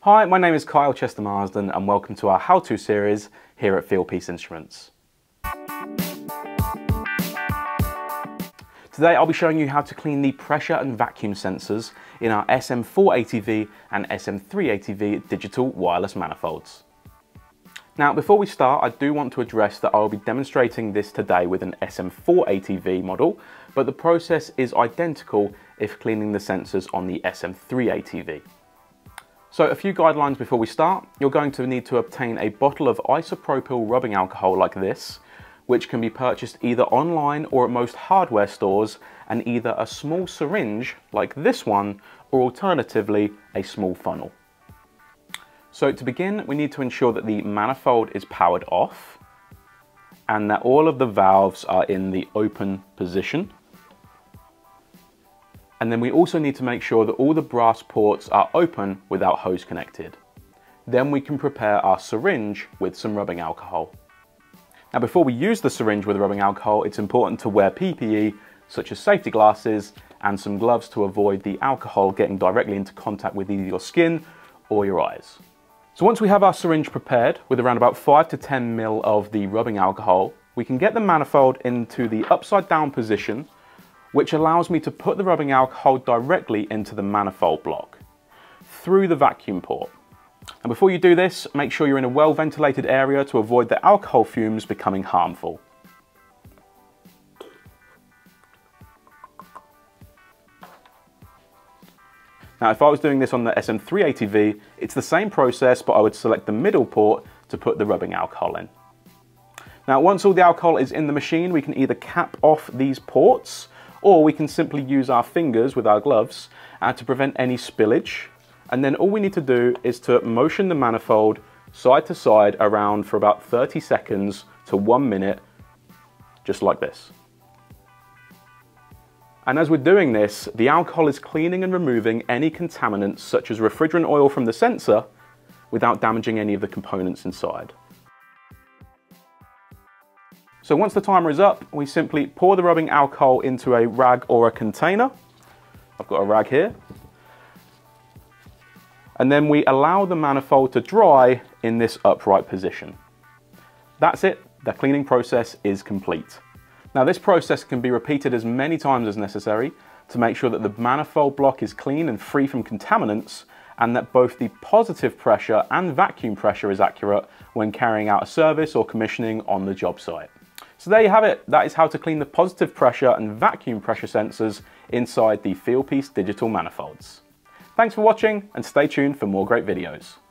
Hi, my name is Kyle Chester-Marsden and welcome to our how-to series here at Fieldpiece Instruments. Today I'll be showing you how to clean the pressure and vacuum sensors in our SM480V and SM380V digital wireless manifolds. Now before we start, I do want to address that I'll be demonstrating this today with an SM480V model, but the process is identical if cleaning the sensors on the SM380V. So a few guidelines before we start. You're going to need to obtain a bottle of isopropyl rubbing alcohol like this, which can be purchased either online or at most hardware stores, and either a small syringe like this one, or alternatively a small funnel. So to begin, we need to ensure that the manifold is powered off and that all of the valves are in the open position. And then we also need to make sure that all the brass ports are open without hose connected. Then we can prepare our syringe with some rubbing alcohol. Now before we use the syringe with rubbing alcohol, it's important to wear PPE such as safety glasses and some gloves to avoid the alcohol getting directly into contact with either your skin or your eyes. So once we have our syringe prepared with around about 5 to 10 ml of the rubbing alcohol, we can get the manifold into the upside down position, which allows me to put the rubbing alcohol directly into the manifold block through the vacuum port. And before you do this, make sure you're in a well ventilated area to avoid the alcohol fumes becoming harmful. Now if I was doing this on the SM380V, it's the same process, but I would select the middle port to put the rubbing alcohol in. Now once all the alcohol is in the machine, we can either cap off these ports, or we can simply use our fingers with our gloves to prevent any spillage. And then all we need to do is to motion the manifold side to side around for about 30 seconds to 1 minute, just like this. And as we're doing this, the alcohol is cleaning and removing any contaminants such as refrigerant oil from the sensor without damaging any of the components inside. So once the timer is up, we simply pour the rubbing alcohol into a rag or a container. I've got a rag here. And then we allow the manifold to dry in this upright position. That's it, the cleaning process is complete. Now this process can be repeated as many times as necessary to make sure that the manifold block is clean and free from contaminants, and that both the positive pressure and vacuum pressure is accurate when carrying out a service or commissioning on the job site. So there you have it. That is how to clean the positive pressure and vacuum pressure sensors inside the Fieldpiece digital manifolds. Thanks for watching and stay tuned for more great videos.